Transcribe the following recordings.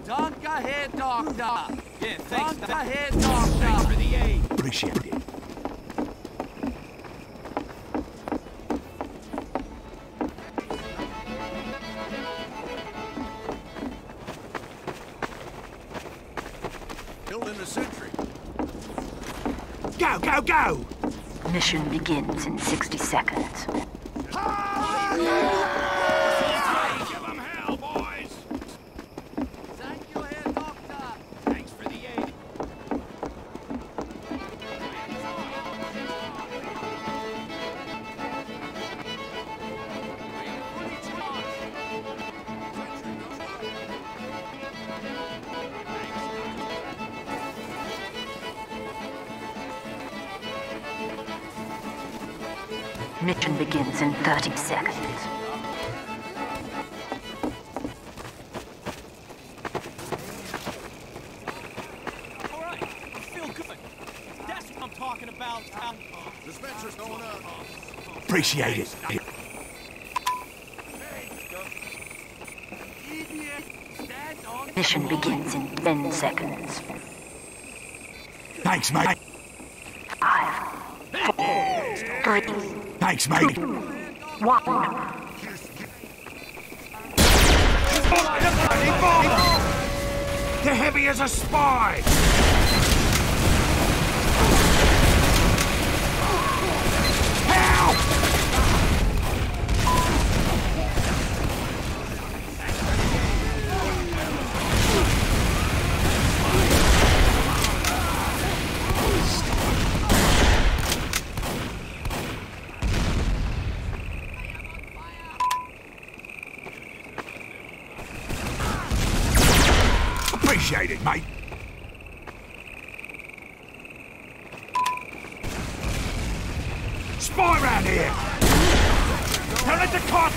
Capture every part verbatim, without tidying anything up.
Duncan here, doctor. Yeah, thanks. Duncan here, doctor. Thanks for the aid. Appreciate it. Building the sentry. Go, go, go! Mission begins in sixty seconds. Give them hell, boys! Thank you here, doctor. Thanks for the aid. Mission begins in thirty seconds. All right, I feel good. That's what I'm talking about. Um, Dispenser's going up. Appreciate it. Idiot. Stand on. Mission begins in ten seconds. Thanks, mate. Five, four, three, Thanks, mate. one. They're heavy as a spy! Help! Appreciate it, mate. Spy round here! Don't let the cart...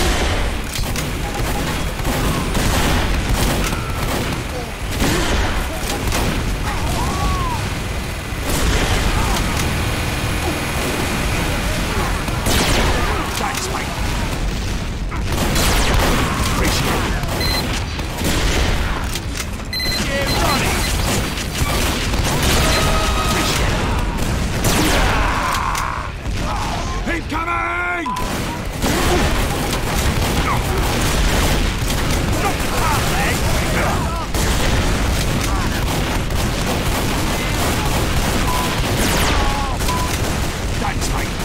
Thanks, mate. Appreciate it. Keep coming! Stop the car, leg! Thanks, mate.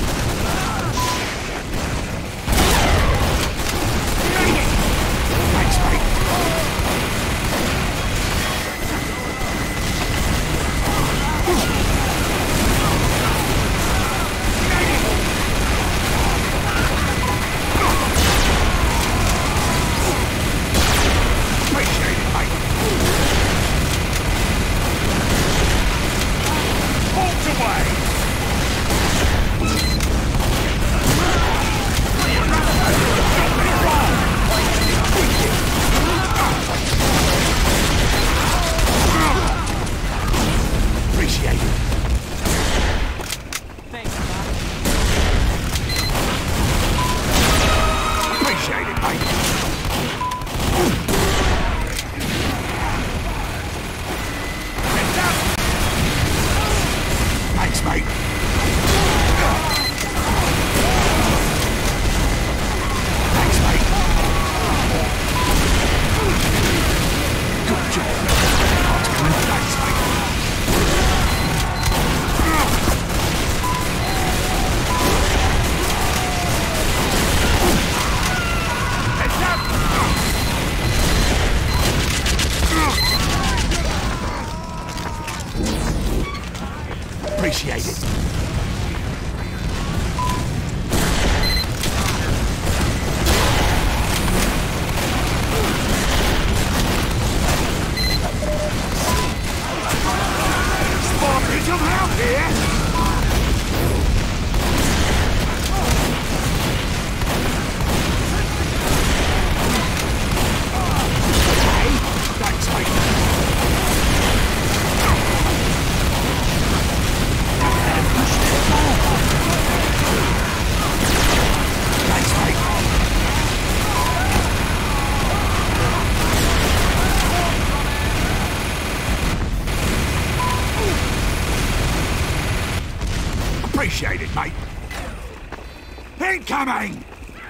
Thanks, mate. Appreciate it, mate. Bolts away! Appreciate it. thanks, Doc. Appreciate it, mate. Thanks, mate. Thanks, mate. Good job. Thanks, mate. Heads up! Appreciate it. Sparking some help here! Hey, thanks, mate. Appreciate it, mate. Incoming!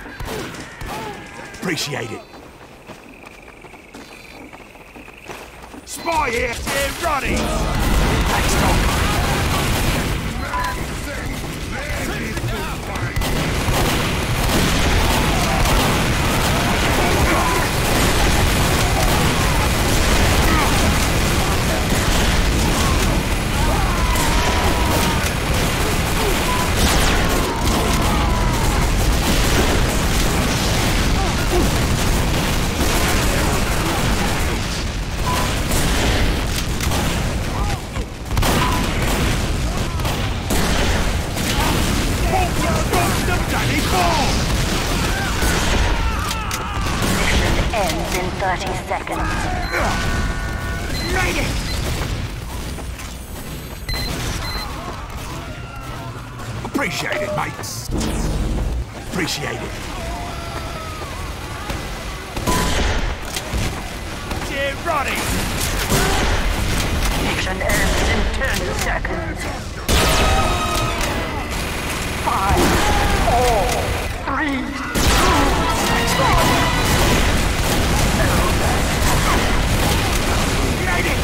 Appreciate it. Spy here! Here, Ronnie! Thanks, Duncan. Ends in thirty seconds. Made it! Appreciate it, mates. Appreciate it. Dear Ronnie! Mission ends in ten seconds. Five, four, three, two, one. Made it!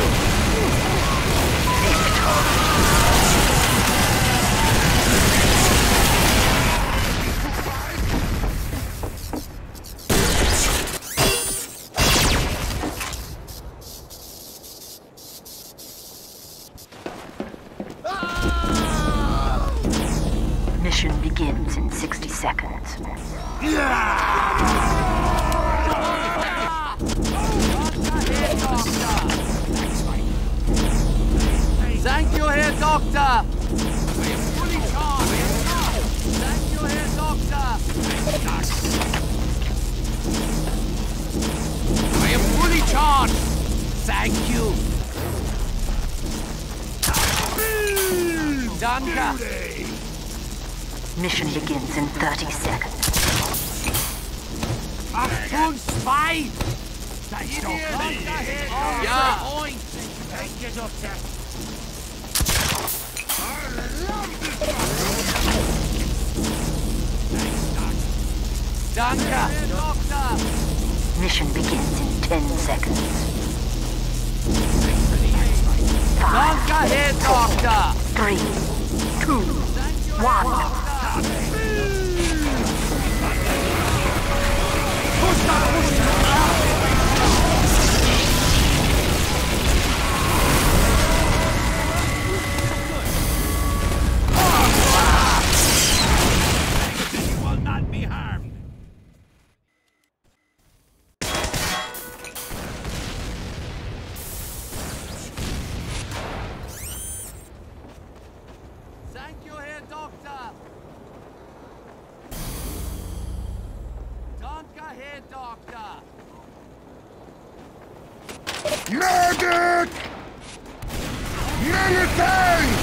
Mission begins in sixty seconds. Thank you, Herr Doctor! I am fully charged! Thank you, Herr Doctor! I am fully charged! Thank you! Duncan! Mission begins in thirty seconds. Achtung, zwei! Thanks, Doctor! Ja, oink! Thank you, Doctor. Duncan! Doctor! Mission begins in ten seconds. Danke, Herr Doctor! Three, two, one. You will not be harmed! Thank you, Herr Doctor! Danke, Herr Doctor! Medic! Military!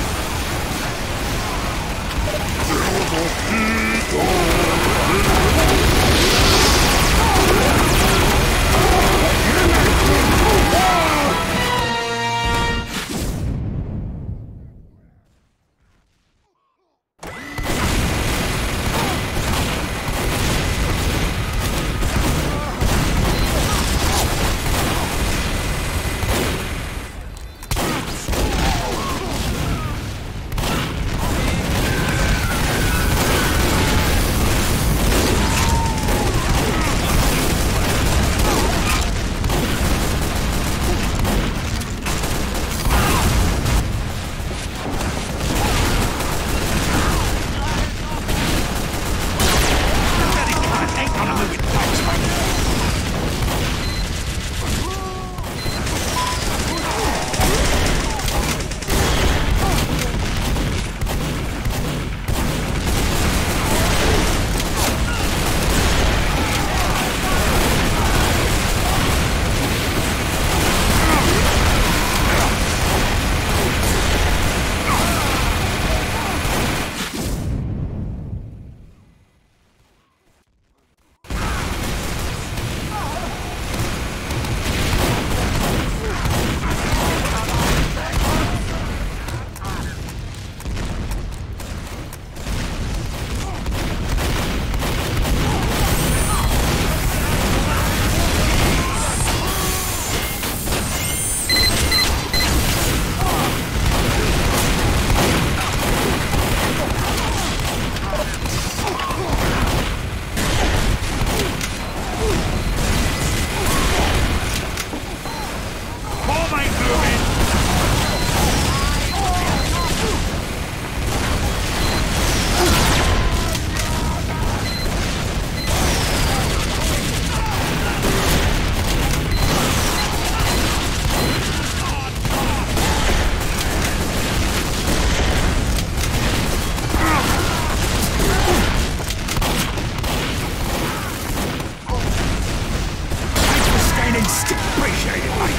Instant. Appreciate it, mate.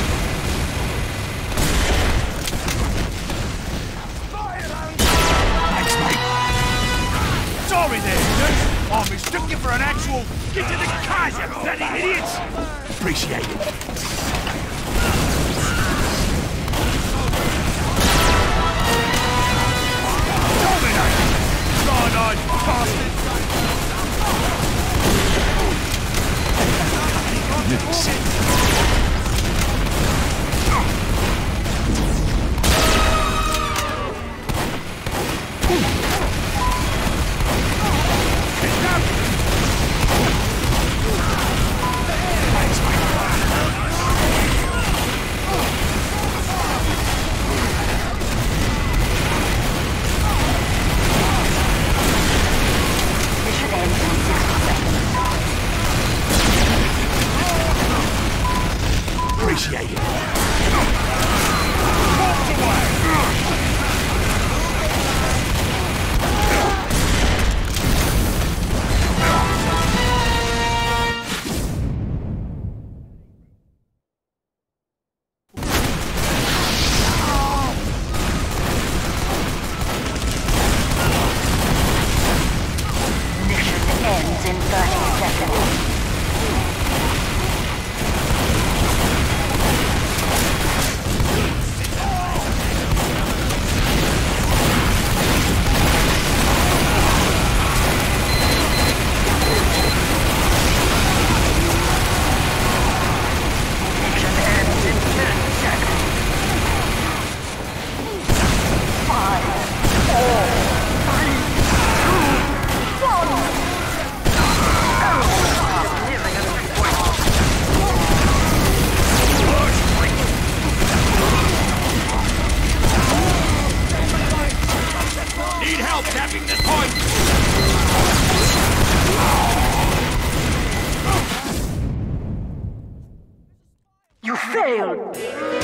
Thanks, mate. Sorry there, dude. I mistook you for an actual... Get to the cars, you bloody idiots! Appreciate it. Dominate! Cyanide bastard! Magnificent. Appreciate it. Walked away. Mission ends in thirty seconds. Need help tapping this point! You failed!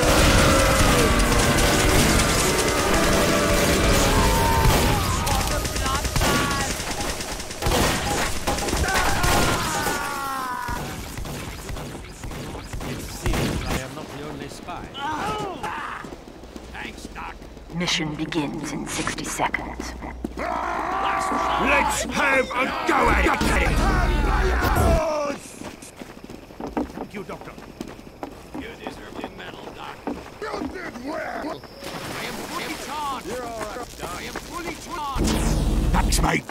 It seems I am not the only spy. Thanks, Doc. Mission begins in sixty seconds. Let's have a go at it! Thank you, Doctor. You deserve the medal, Doc. You did well. I am fully charged. You're all right, Doc. I am fully charged. Thanks, mate.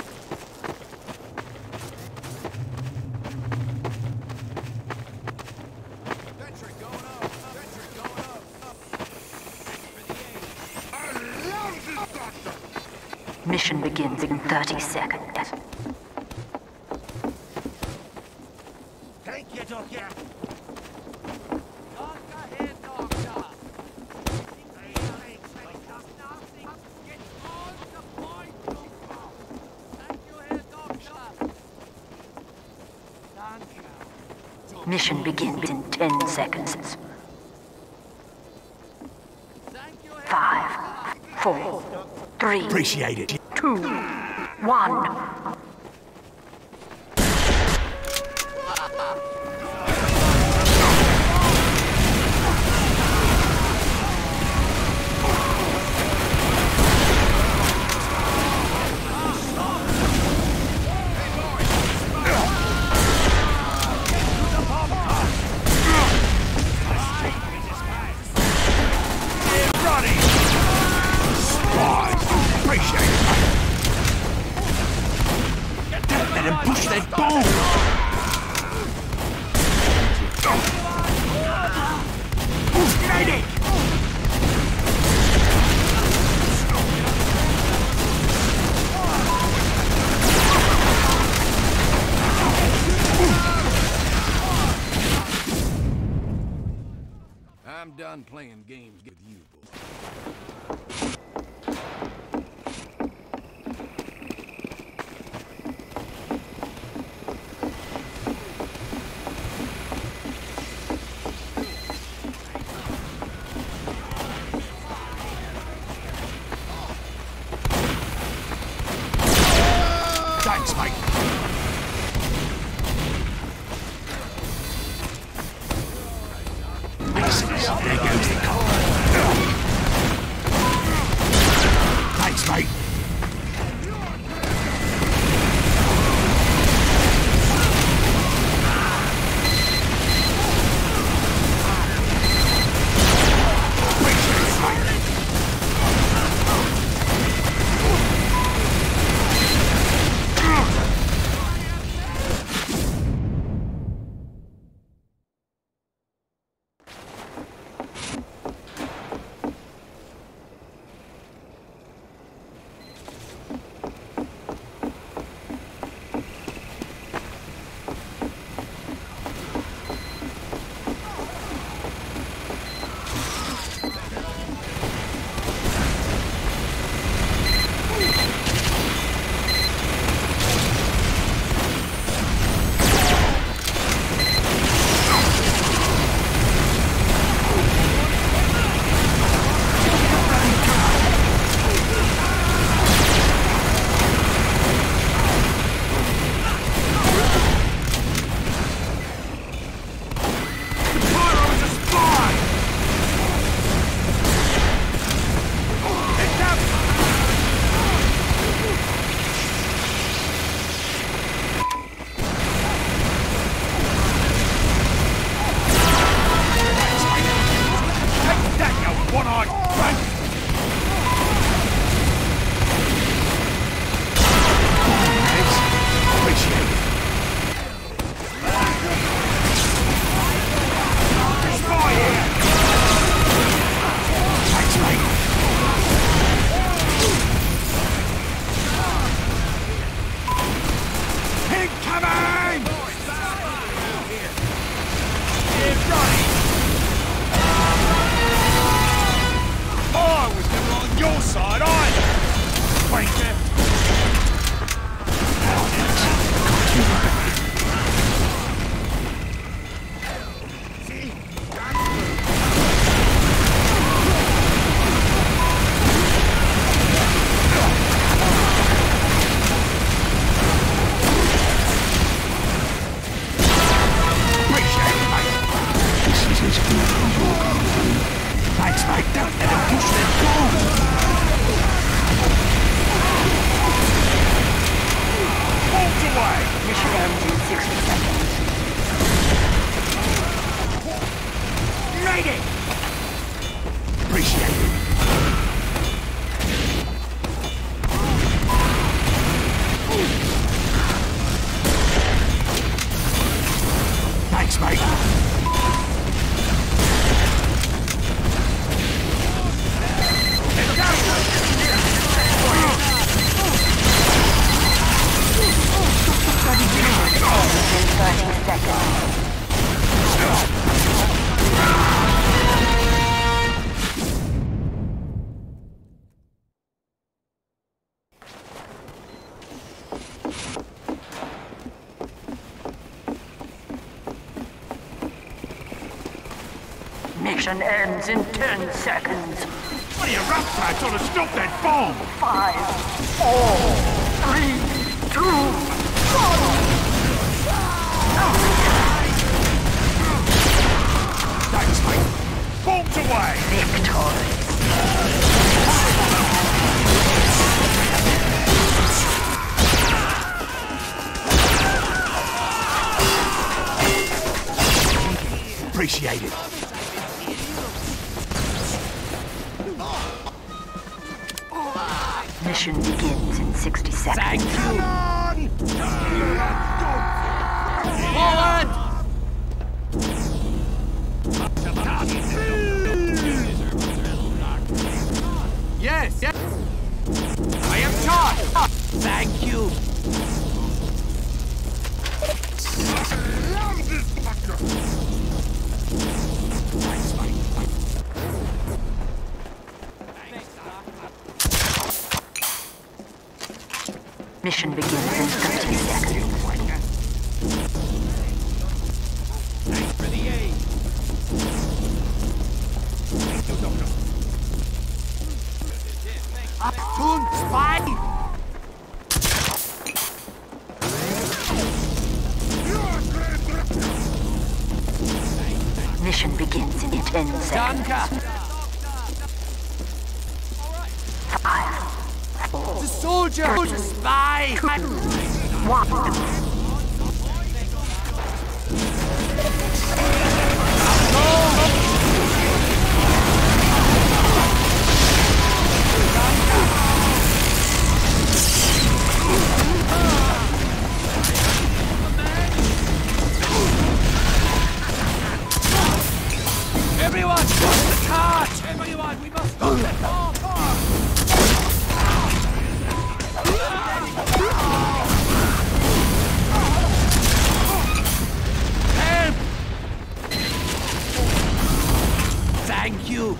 Sentry going up. Sentry going up. Up. For the aid. I love this, Doctor. Mission begins in thirty seconds. Thank you, Doctor. Doctor, here, doctor. Get on the point, doctor. Thank you, here, doctor. Duncan. Mission begins in ten seconds. Thank you, here. Five, four, three, Appreciate it. two, one. Running! Spies! Appreciate it, mate. Don't let them push their ball! Medic! I'm done playing games with you, boy. Thanks, mate. Aces. There goes the car. Thanks, mate. Mission ends in ten seconds. What are you rough types ought to stop that bomb? Five, four, three, two, one. Thanks, mate. Bombs away! Victorious. Appreciate it. Mission begins in sixty seconds. Thank you. Forward! Yes, yes. I am charged. Thank you. Thanks, mate. Mission begins in thirty seconds. Thanks for the aid. Thank you, Doctor. Tun zwei. Mission begins in ten seconds. Duncan! Five, four, The soldier who's a spy! one. Everyone, stop the cart! Everyone, we must stop the car! Help! Thank you!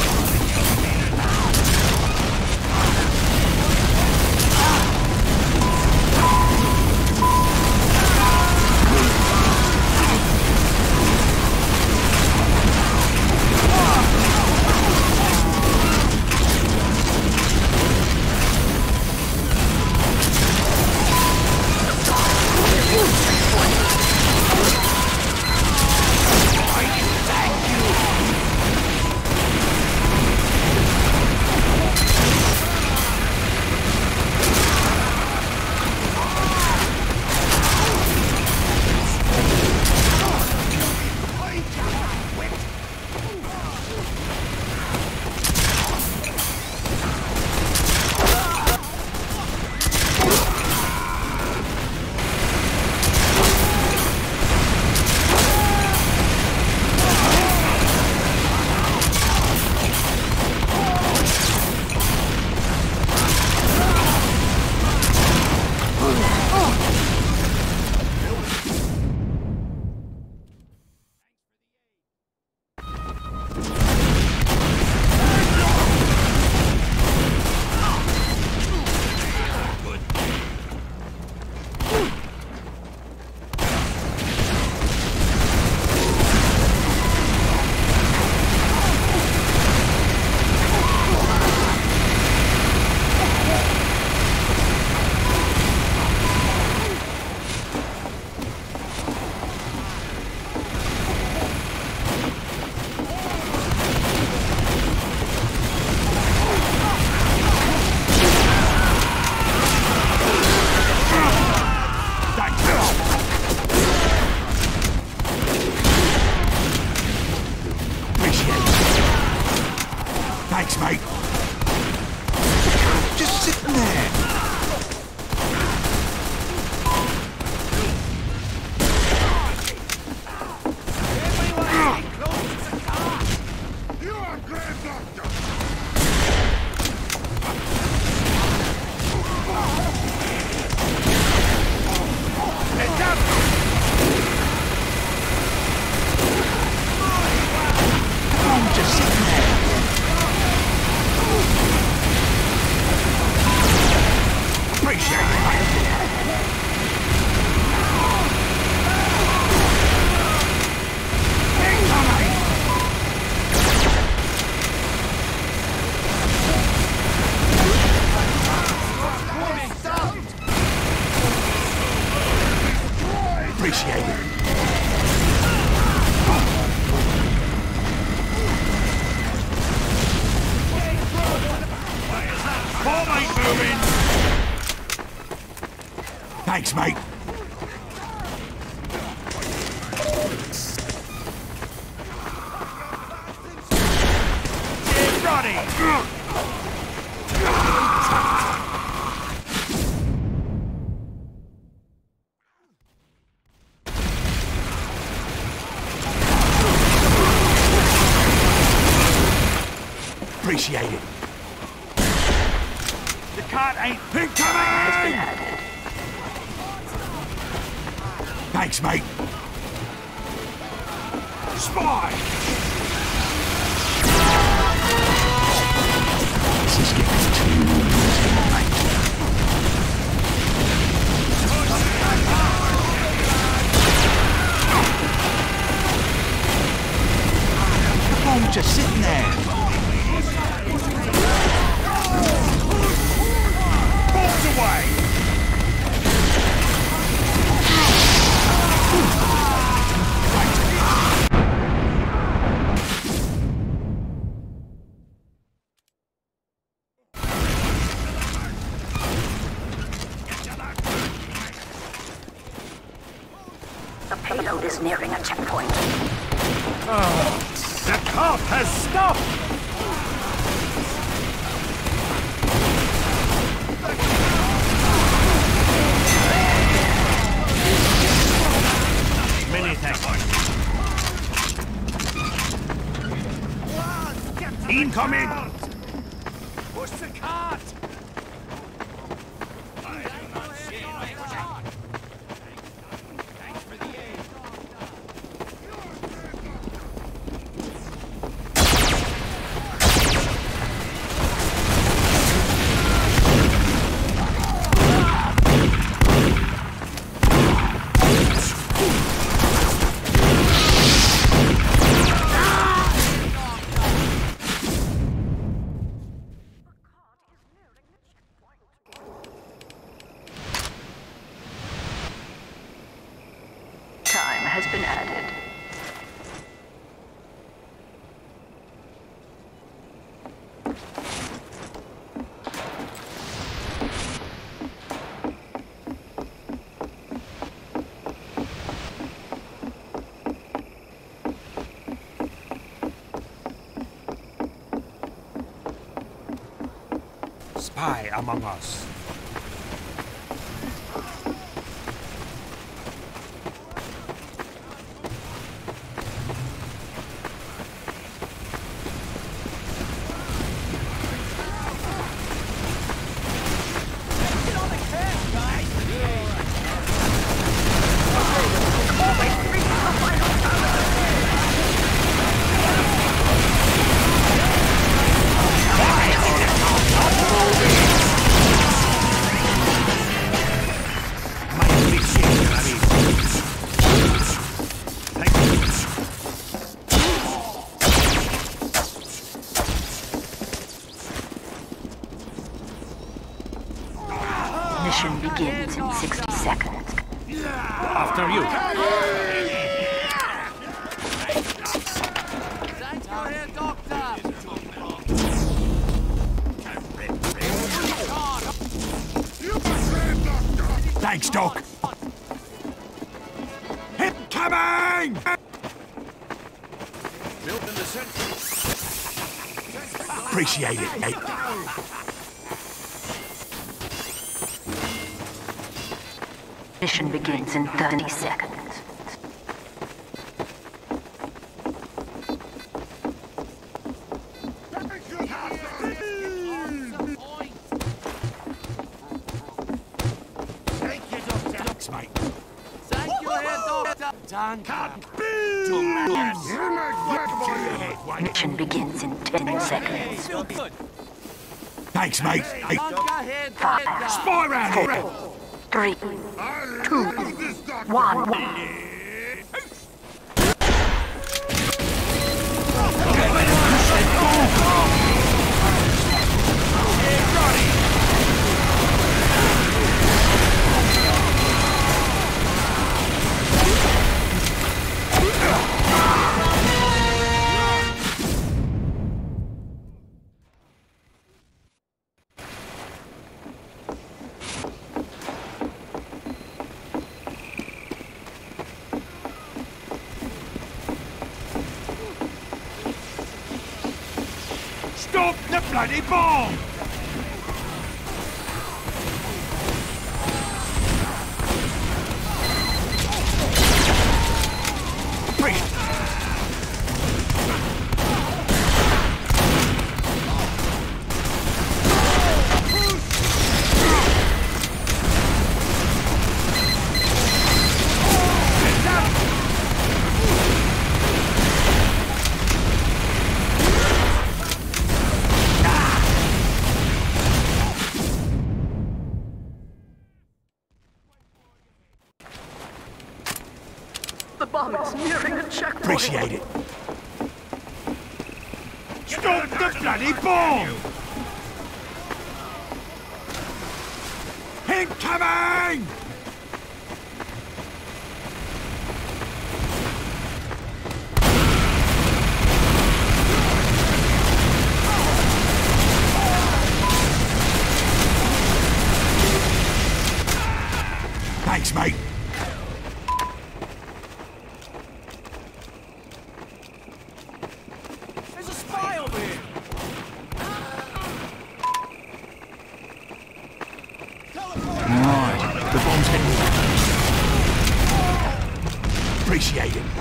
Thanks, mate. Just sitting there. Thanks, mate. Get ready! Appreciate it. The cart ain't incoming! Thanks, mate. Spy! This is getting too easy, mate. Come on, just sitting there. Balls away! is nearing a checkpoint. Oh, the cart has stopped! Many thanks. Incoming! Push the cart! Time has been added. Spy among us. Mission begins in sixty seconds. After you. Thank you, Herr Doctor. Thanks, Doc. Incoming! Building the sentry. Appreciate it, mate. Mission begins in thirty seconds. Thanks, mate. Thank you, Herr Doctor. Duncan. Mission begins in ten seconds. Feel good. Thanks, mate. Hey, Duncan, Herr Five, Doctor. spy round here. three, two, one. Stop the bloody bomb! Bring it. The bomb is nearing a checkpoint. Appreciate it. Stop the bloody bomb! Incoming! Thanks, mate. Appreciate it.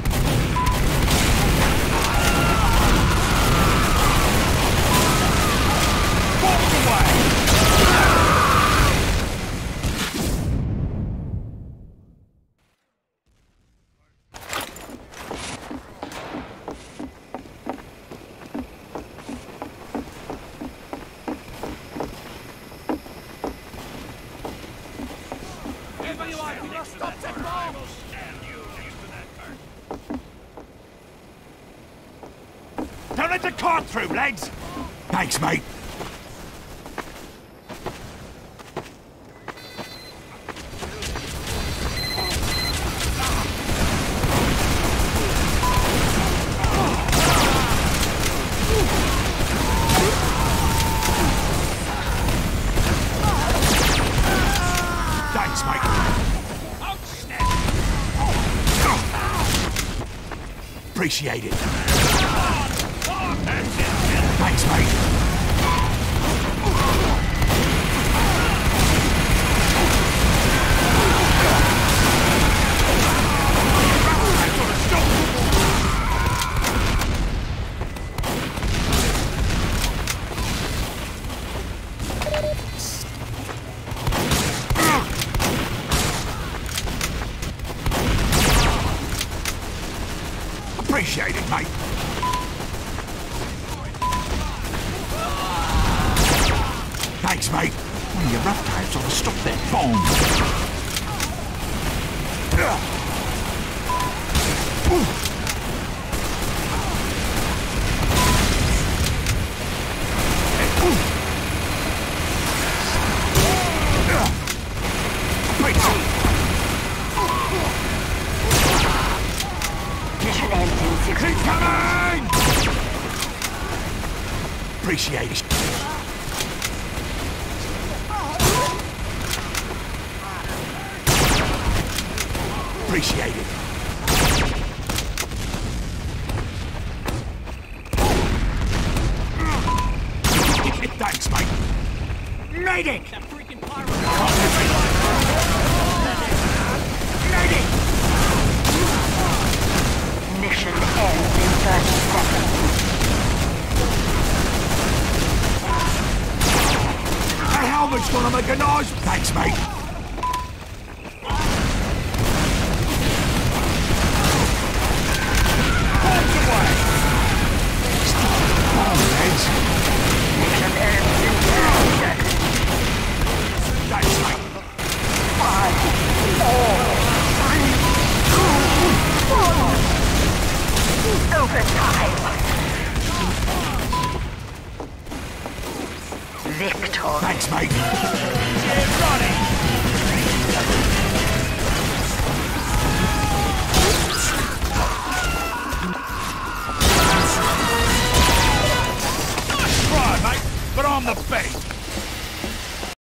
Walk away! Don't let the cart through, lads! Thanks, mate. Thanks, mate. Appreciate it. Thanks, mate. Appreciate it, mate. Thanks, mate. One of your rough types ought to stop that bomb. Mission ends in sixty Coming! Appreciate it. Appreciate it. Thanks, mate. Medic! That freaking pirate. Medic! Mission ends in thirty seconds. The helmet's gonna make a noise. Thanks, mate.